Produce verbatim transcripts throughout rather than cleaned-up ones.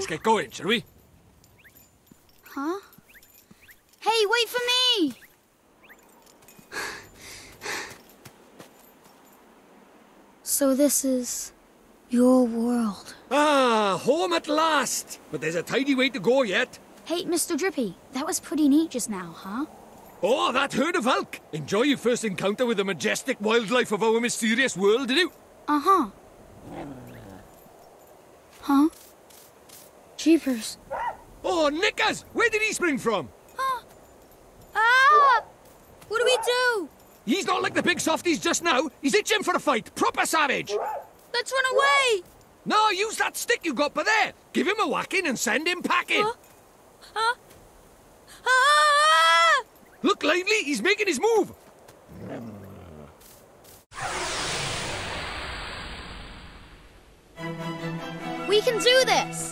get going, shall we? Huh? Hey, wait for me! So this is your world. Ah, home at last! But there's a tidy way to go yet. Hey, Mister Drippy, that was pretty neat just now, huh? Oh, that herd of elk! Enjoy your first encounter with the majestic wildlife of our mysterious world, did you? Uh-huh. Huh? Jeepers. Oh, Nickers! Where did he spring from? Huh? Ah! What do we do? He's not like the big softies just now. He's itching for a fight. Proper savage. Let's run away! No, use that stick you got by there. Give him a whacking and send him packing. Huh? Huh? Ah! Look lively, he's making his move. We can do this!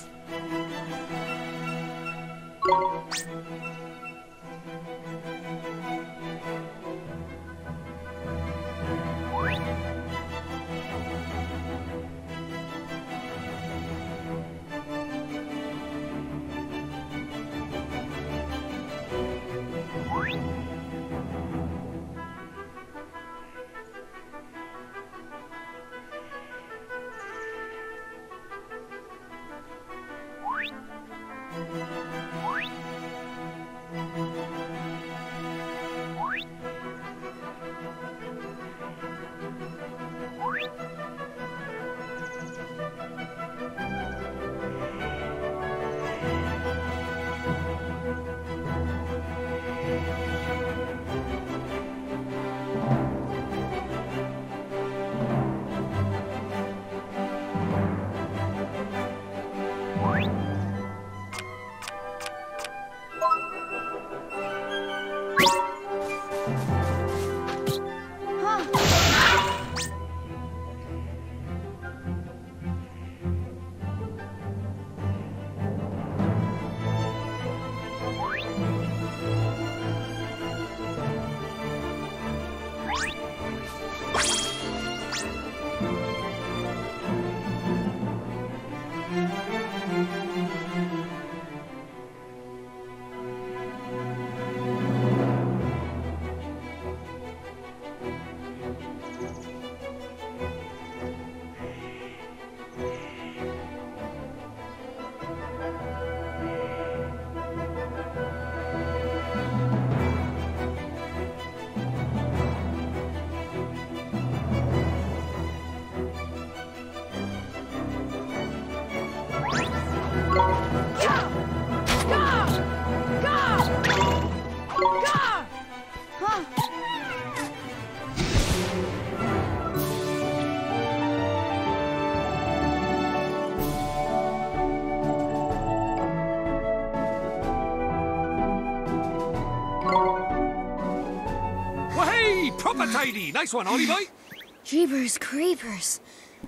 Proper tidy. Nice one, Ollie boy. Jeepers creepers.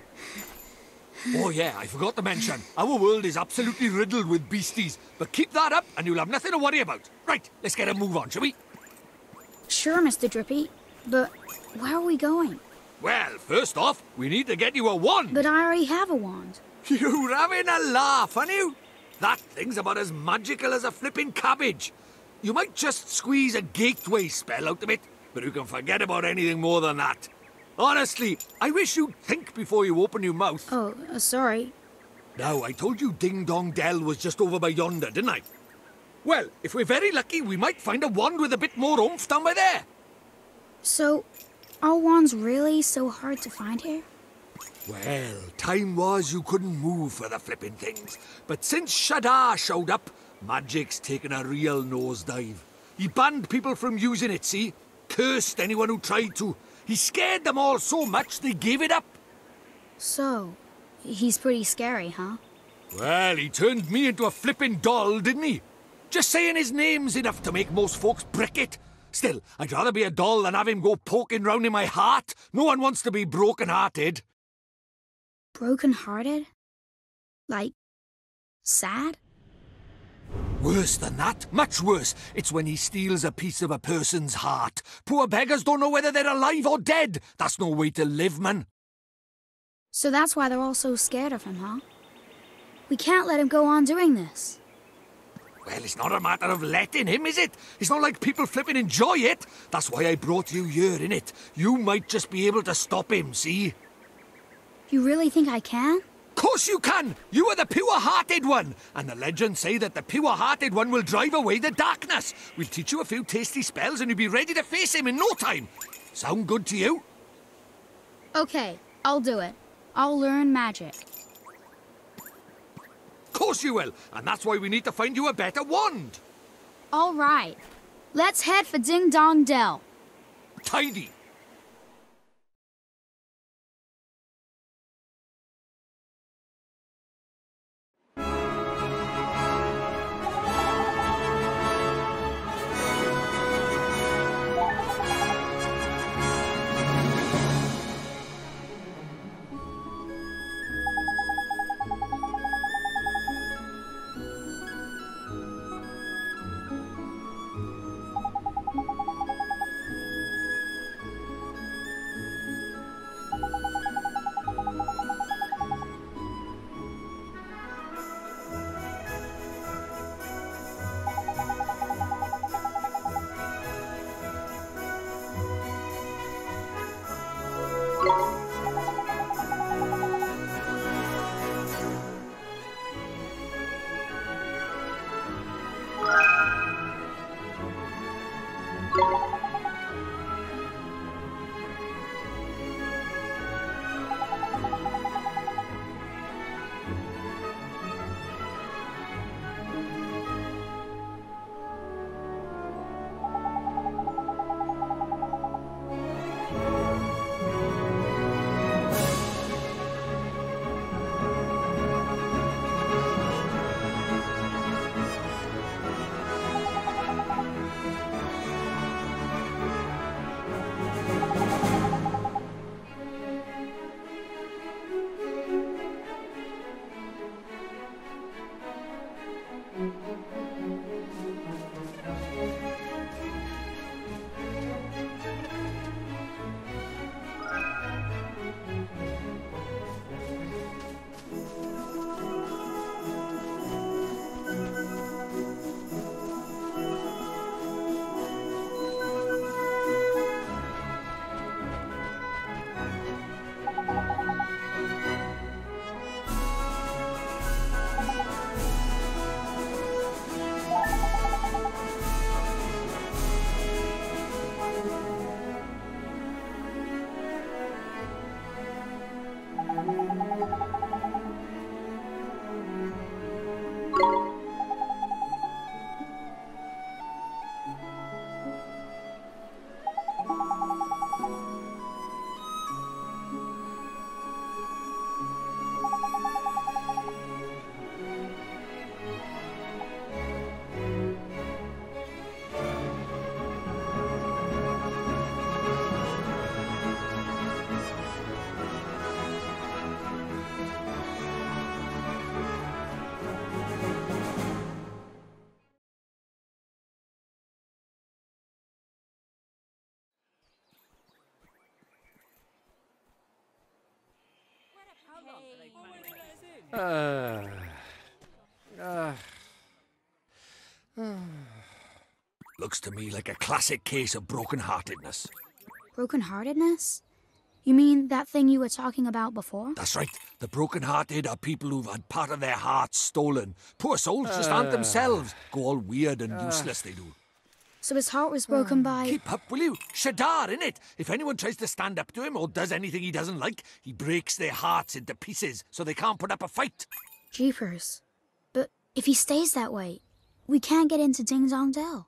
Oh yeah, I forgot to mention. Our world is absolutely riddled with beasties. But keep that up and you'll have nothing to worry about. Right, let's get a move on, shall we? Sure, Mister Drippy. But where are we going? Well, first off, we need to get you a wand. But I already have a wand. You're having a laugh, aren't you? That thing's about as magical as a flipping cabbage. You might just squeeze a gateway spell out of it, but you can forget about anything more than that. Honestly, I wish you'd think before you open your mouth. Oh, uh, sorry. Now, I told you Ding Dong Dell was just over by yonder, didn't I? Well, if we're very lucky, we might find a wand with a bit more oomph down by there. So, are wands really so hard to find here? Well, time was you couldn't move for the flipping things. But since Shadar showed up, magic's taken a real nosedive. He banned people from using it, see? Cursed anyone who tried to. He scared them all so much they gave it up. So, he's pretty scary, huh? Well, he turned me into a flipping doll, didn't he? Just saying his name's enough to make most folks brick it. Still, I'd rather be a doll than have him go poking round in my heart. No one wants to be broken-hearted. Broken-hearted? Like, sad? Worse than that, much worse. It's when he steals a piece of a person's heart. Poor beggars don't know whether they're alive or dead. That's no way to live, man. So that's why they're all so scared of him, huh? We can't let him go on doing this. Well, it's not a matter of letting him, is it? It's not like people flipping enjoy it. That's why I brought you here, innit? You might just be able to stop him, see? You really think I can? Course you can! You are the pure-hearted one! And the legends say that the pure-hearted one will drive away the darkness. We'll teach you a few tasty spells and you'll be ready to face him in no time. Sound good to you? Okay, I'll do it. I'll learn magic. Course you will, and that's why we need to find you a better wand. All right. Let's head for Ding Dong Dell. Tidy. Uh, uh, Looks to me like a classic case of broken-heartedness. Broken-heartedness? You mean that thing you were talking about before? That's right. The broken-hearted are people who've had part of their hearts stolen. Poor souls just aren't themselves. Go all weird and useless, they do. So his heart was broken by... Keep up, will you? Shadar, innit? If anyone tries to stand up to him or does anything he doesn't like, he breaks their hearts into pieces so they can't put up a fight. Jeepers. But if he stays that way, we can't get into Ding Dong Dell.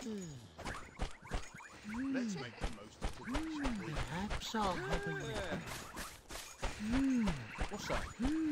Let's make the most of the day, shall we? Perhaps I'll have a... What's that?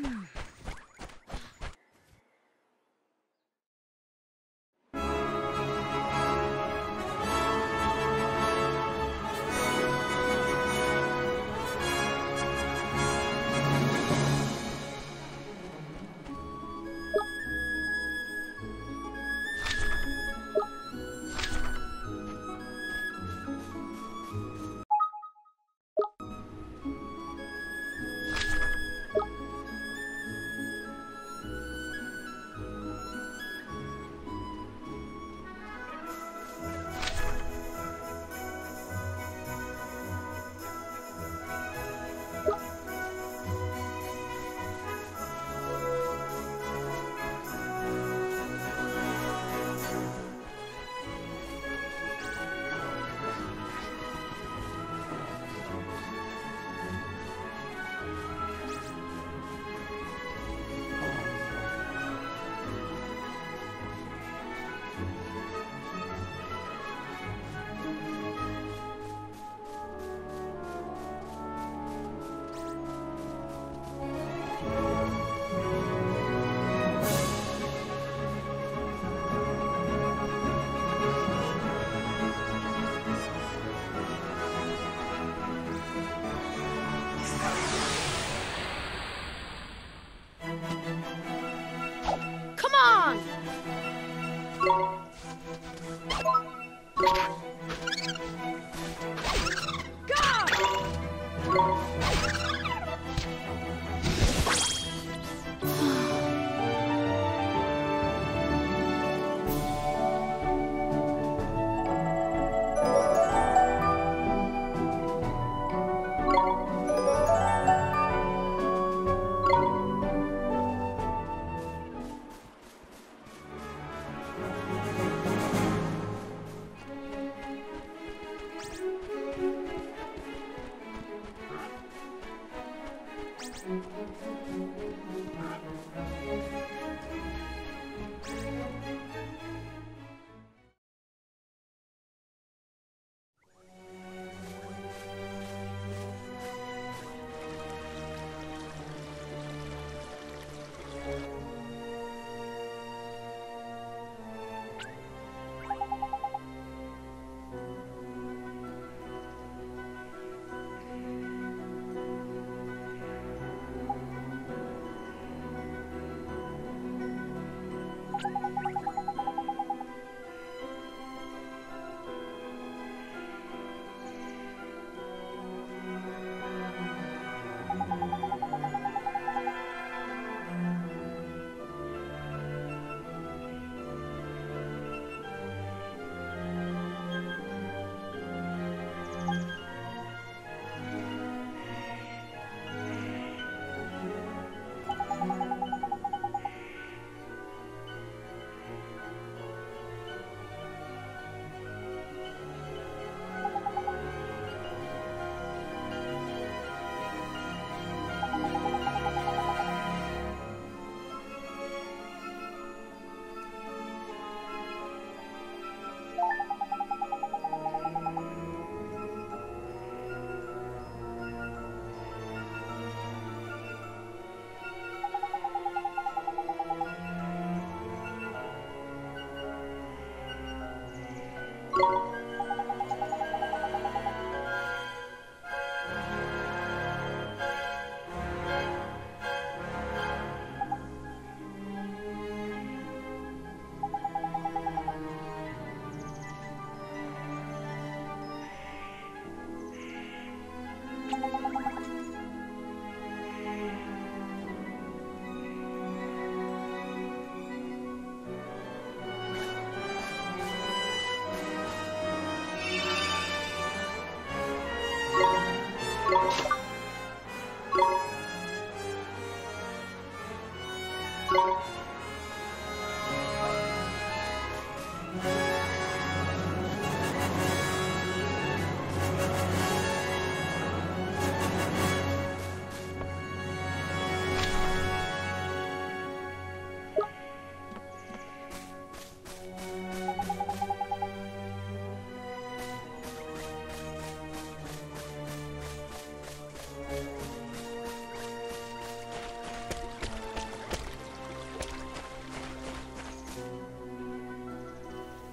Come on!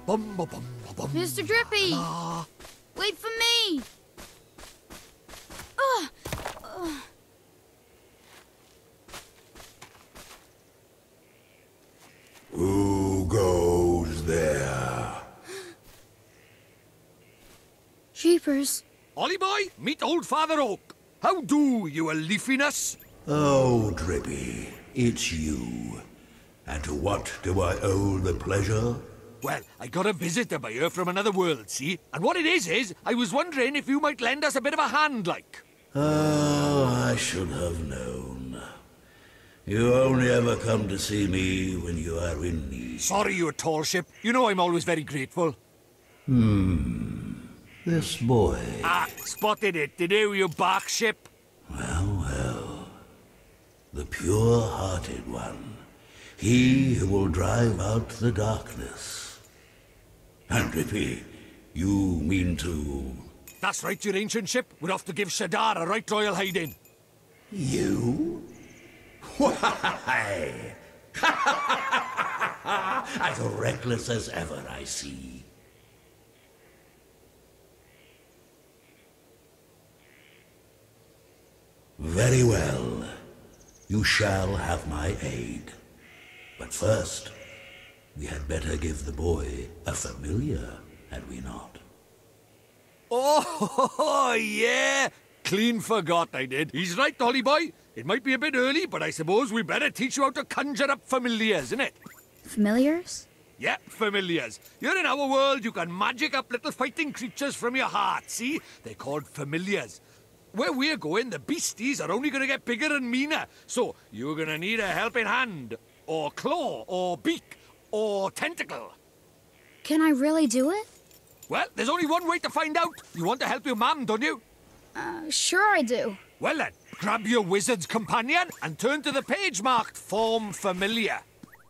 Bum, ba, bum, ba, bum. Mister Drippy! Ah. Wait for me! Ugh. Ugh. Who goes there? Jeepers. Ollie boy, meet old Father Oak. How do, you a leafiness? Oh, Drippy, it's you. And to what do I owe the pleasure? Well, I got a visitor by here from another world, see? And what it is is, I was wondering if you might lend us a bit of a hand, like. Oh, I should have known. You only ever come to see me when you are in need. Sorry, you tall ship. You know I'm always very grateful. Hmm. This boy. Ah, spotted it. Did you, you bark ship? Well, well. The pure-hearted one. He who will drive out the darkness. And Drippy, you mean to... That's right, your ancient ship. We're off to give Shadar a right royal hiding. You? Why? As reckless as ever, I see. Very well. You shall have my aid. But first, we had better give the boy a familiar, had we not? Oh, yeah! Clean forgot I did. He's right, Ollie boy. It might be a bit early, but I suppose we better teach you how to conjure up familiars, innit? Familiars? Yep, familiars. Here in our world, you can magic up little fighting creatures from your heart, see? They're called familiars. Where we're going, the beasties are only going to get bigger and meaner. So, you're going to need a helping hand, or claw, or beak, or tentacle. Can I really do it? Well, there's only one way to find out. You want to help your mum, don't you? Uh, sure I do. Well then, grab your wizard's companion and turn to the page marked Form Familiar.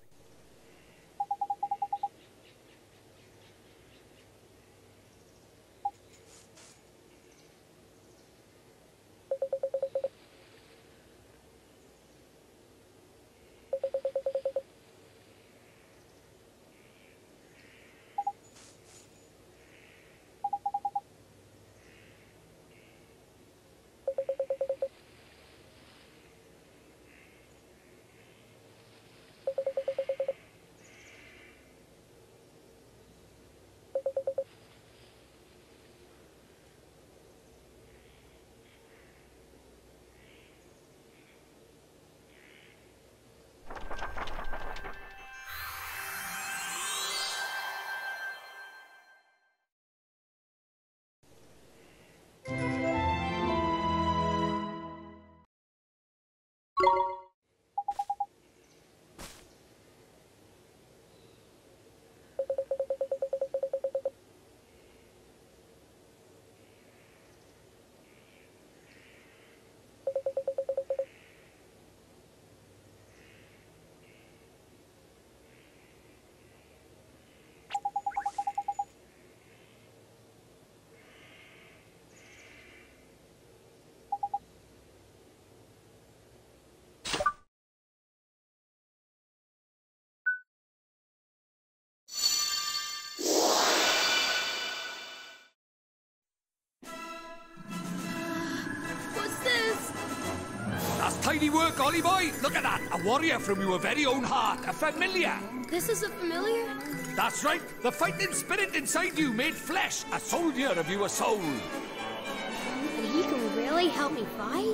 Tidy work, Ollie boy. Look at that. A warrior from your very own heart. A familiar. This is a familiar? That's right. The fighting spirit inside you made flesh. A soldier of your soul. And he can really help me fight?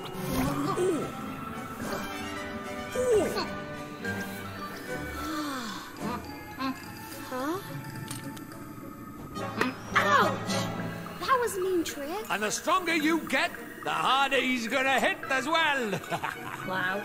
Huh? Ouch! That was a mean trick. And the stronger you get, the harder he's gonna hit as well. Wow.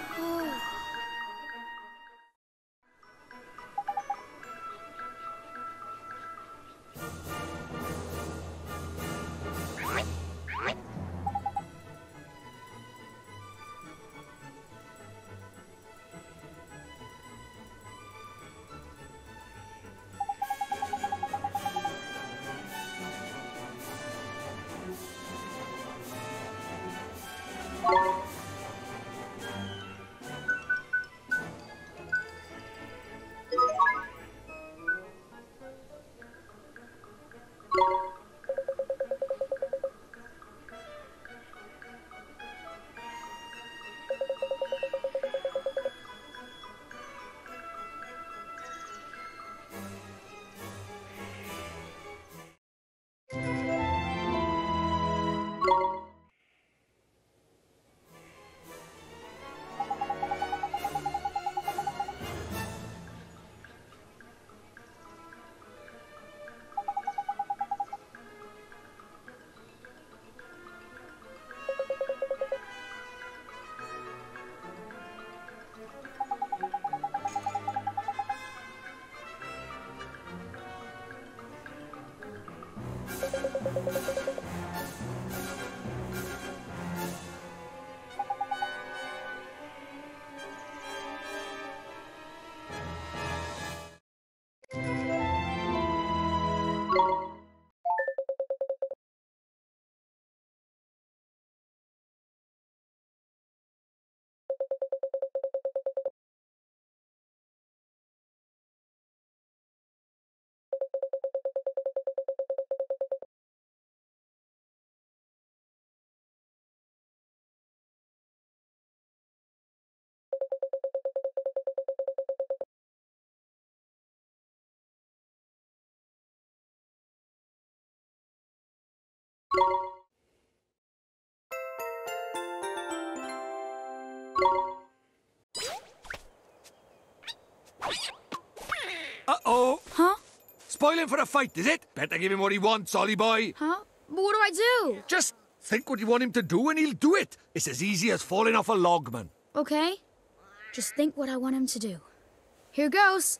Uh-oh. Huh? Spoiling for a fight, is it? Better give him what he wants, Ollie boy. Huh? But what do I do? Just think what you want him to do and he'll do it. It's as easy as falling off a log, man. Okay. Just think what I want him to do. Here goes.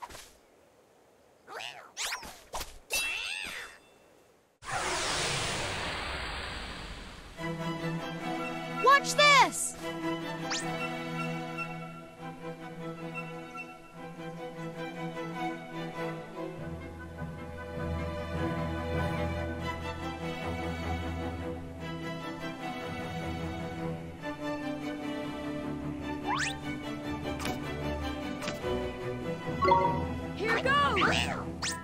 Watch this! Here goes!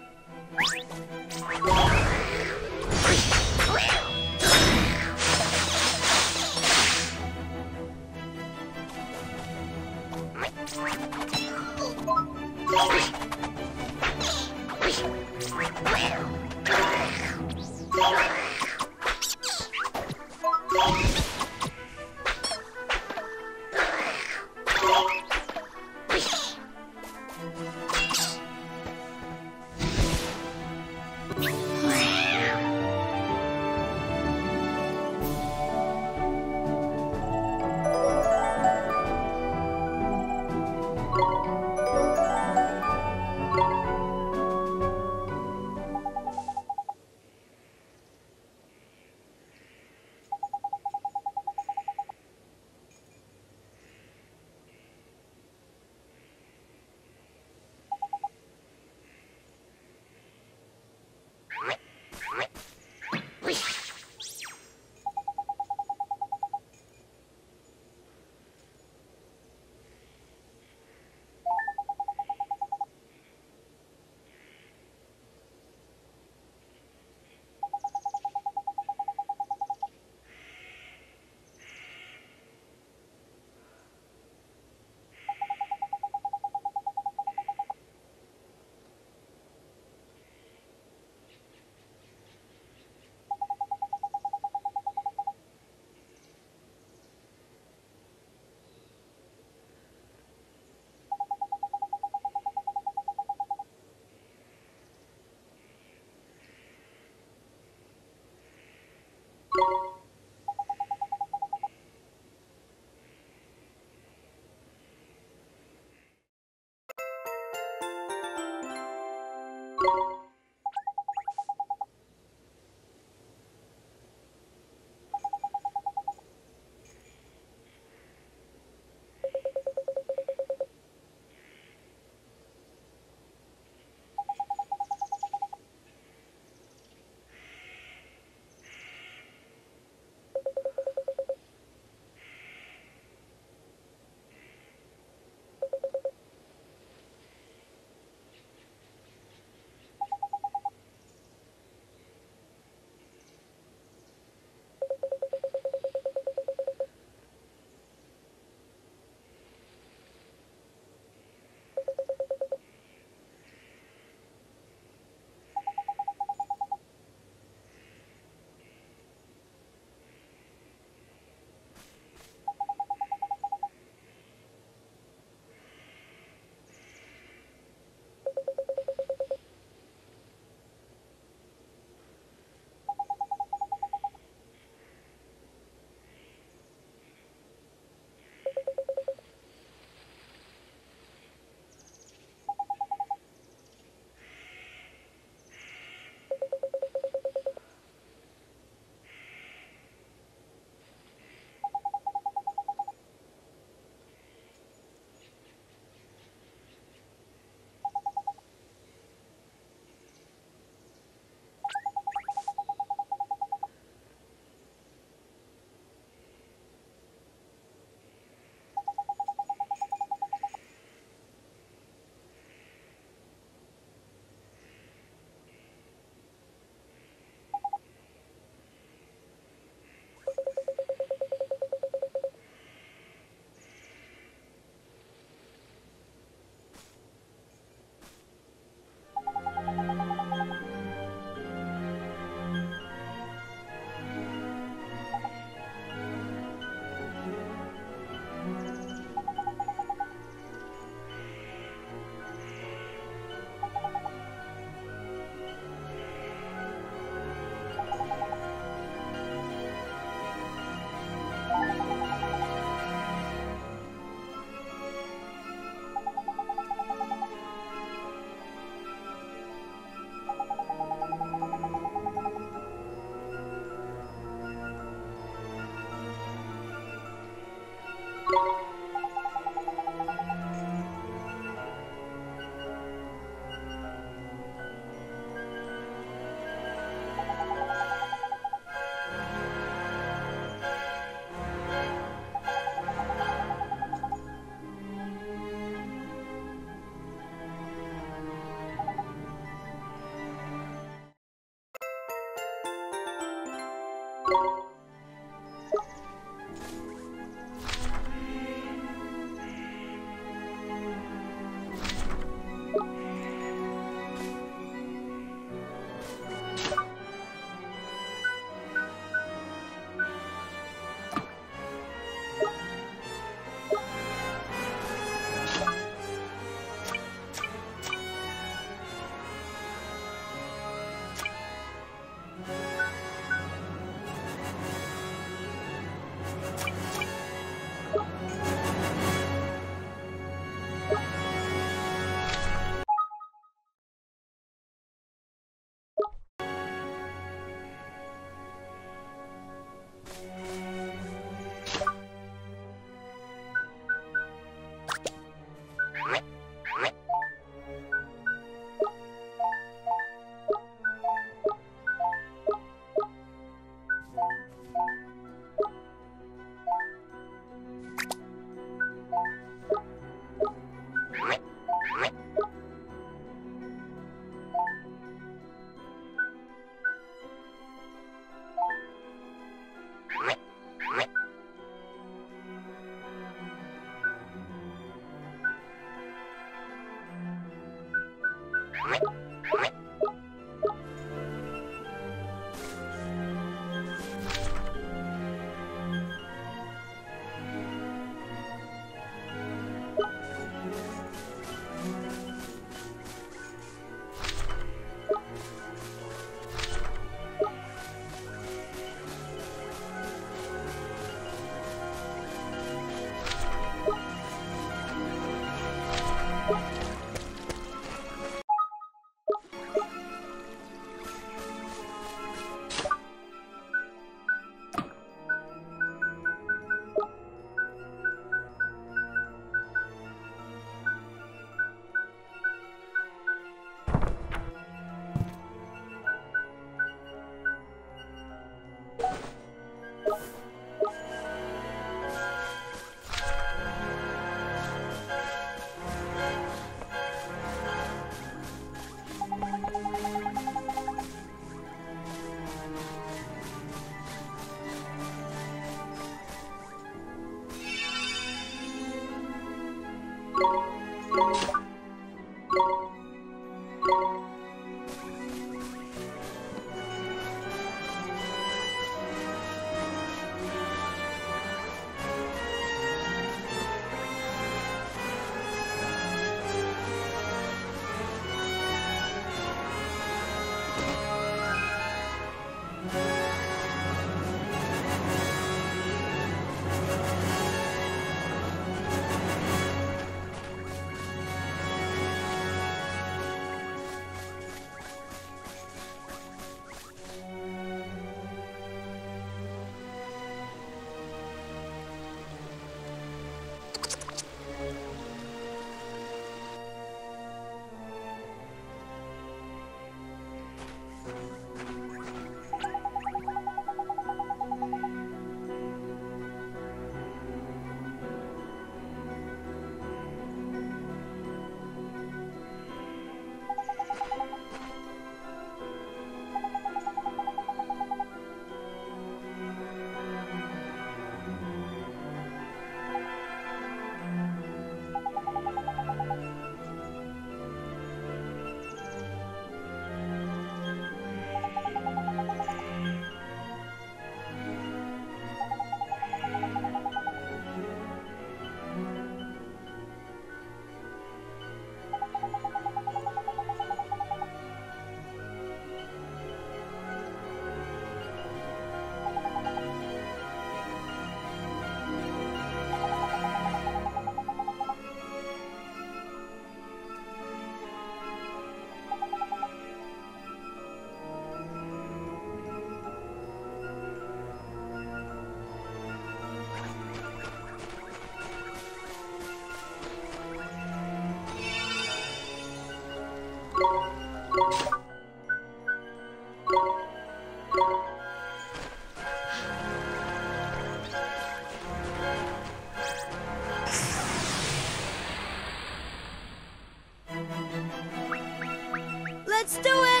Let's do it!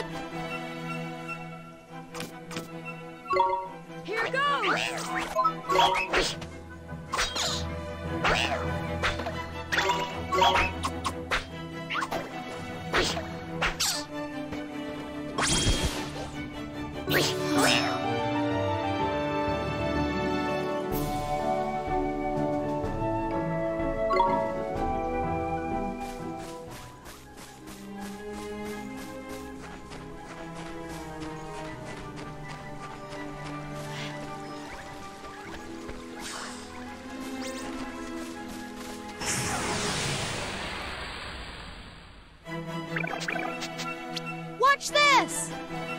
Here goes! Watch this!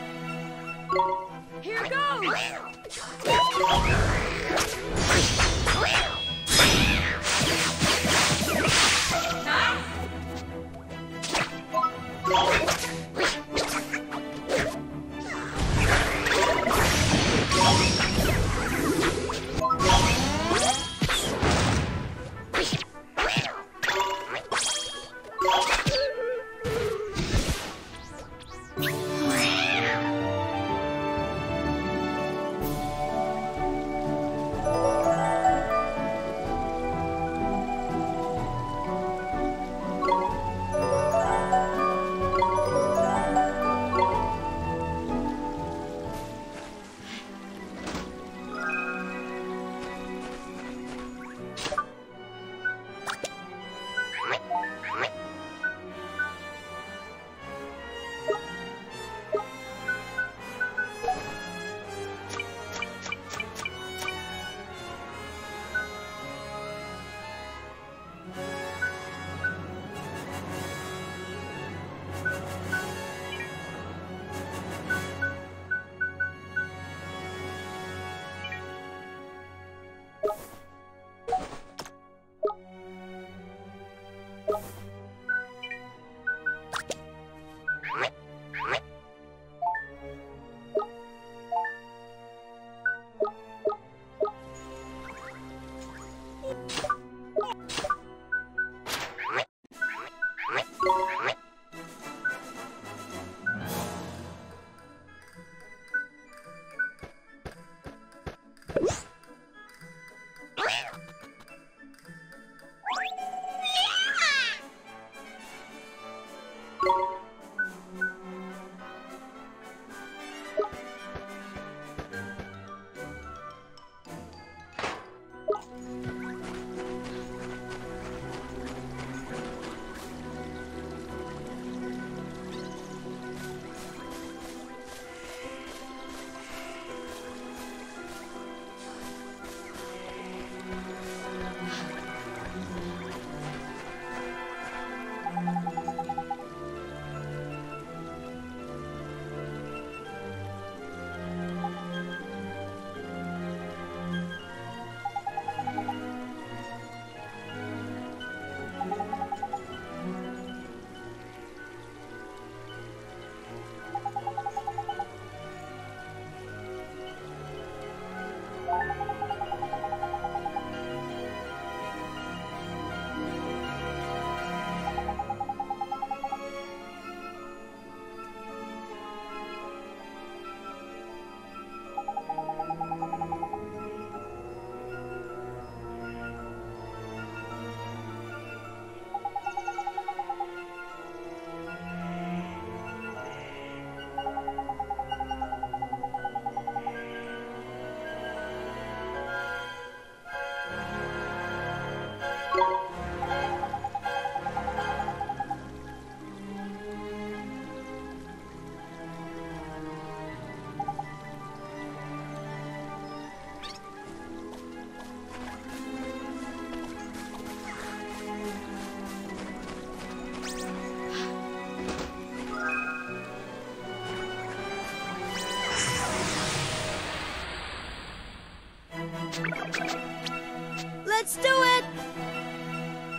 Here goes!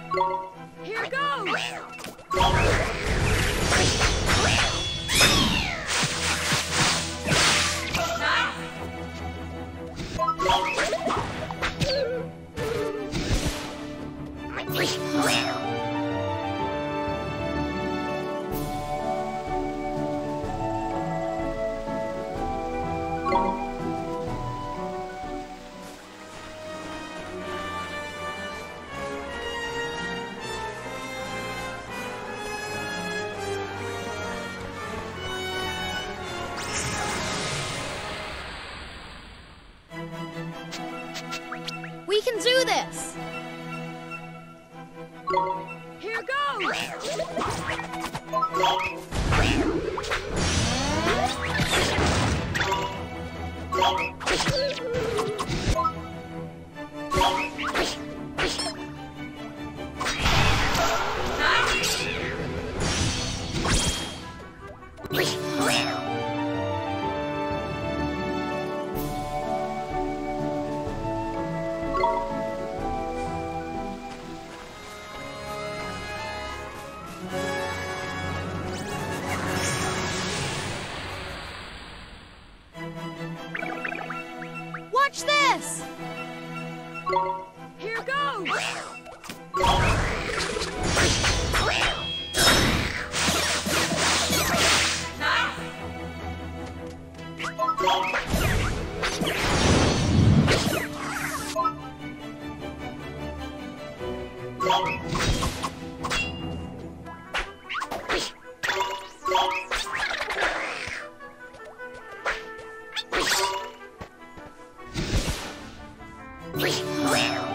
Here goes! We can do this! Here goes! Watch this! Here goes! Well,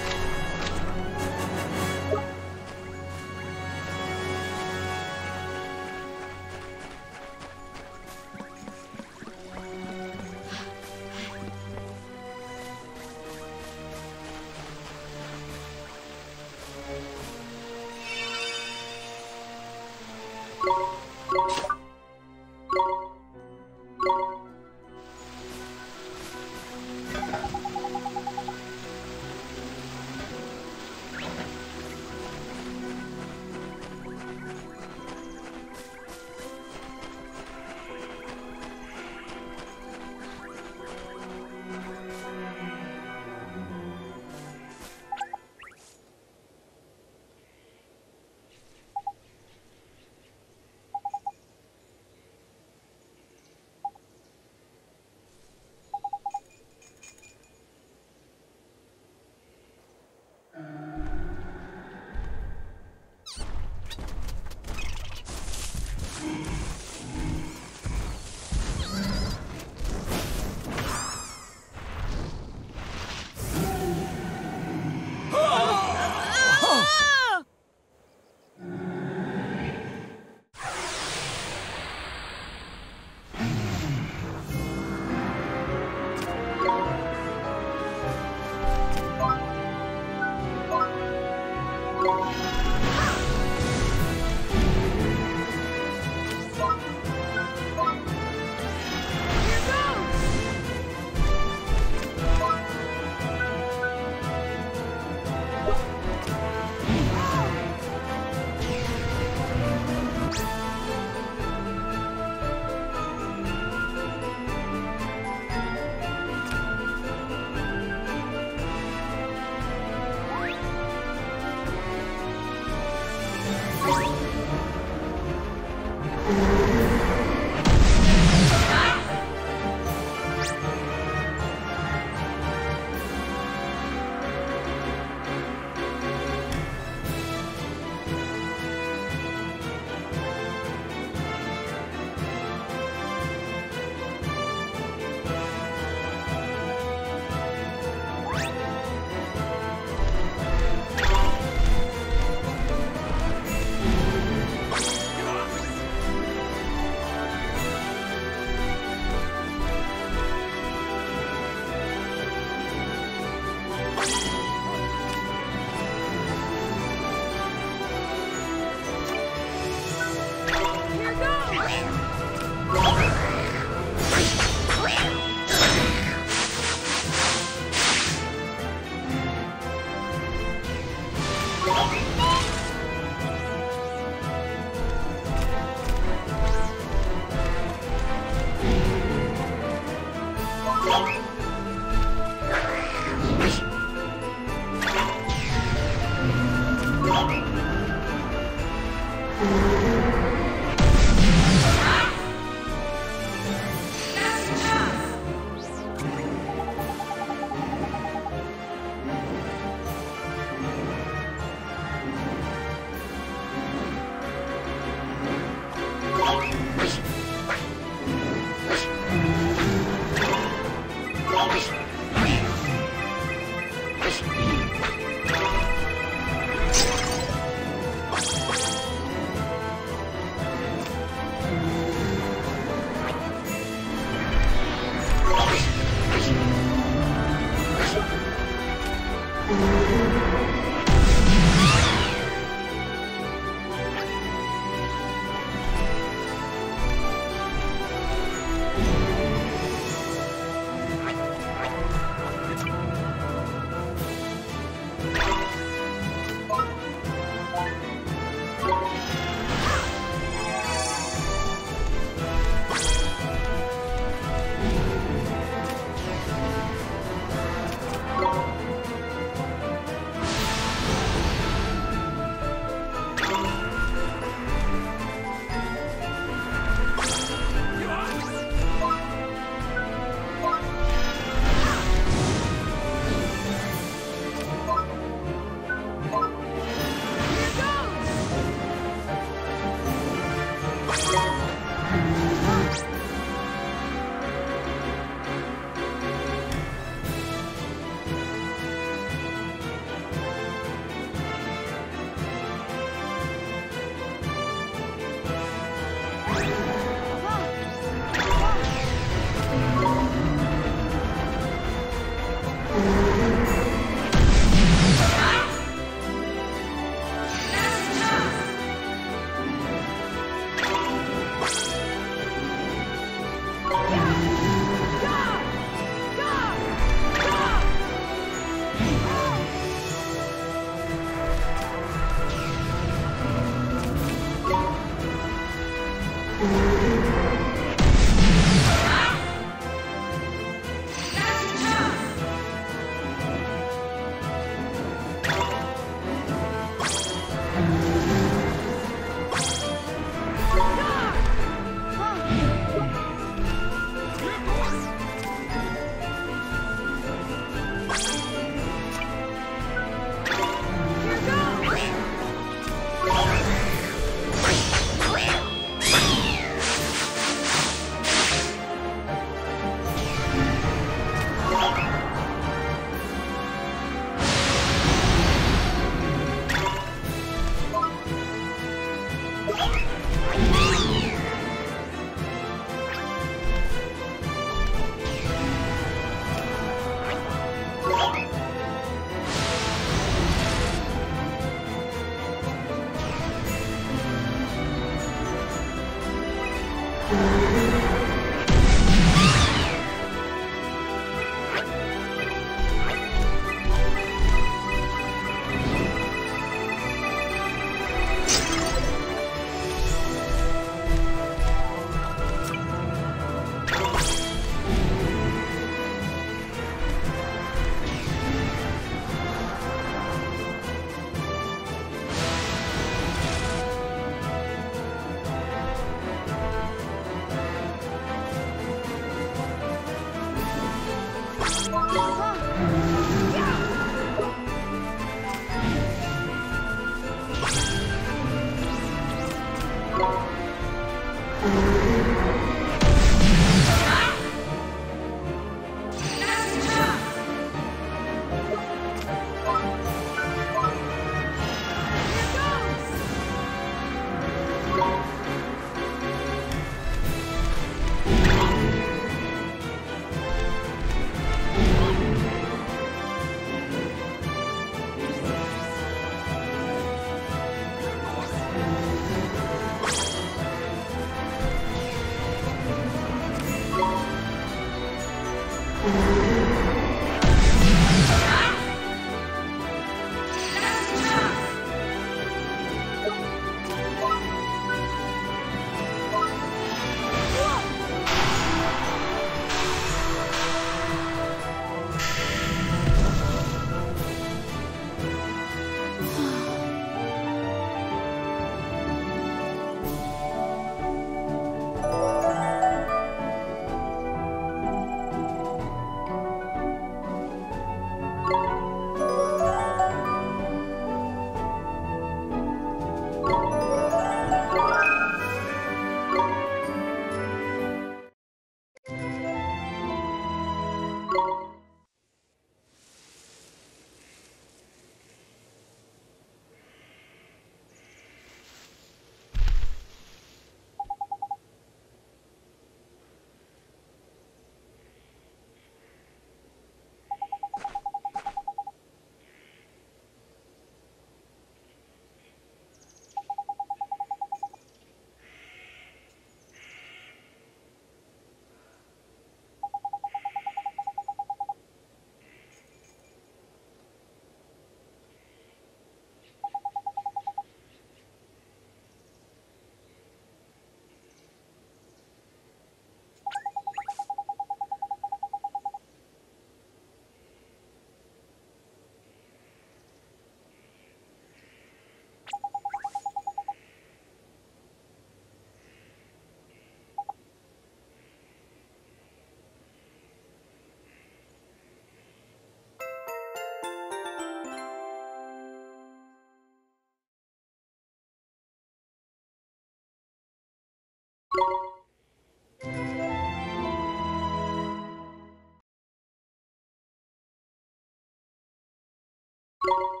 Bye.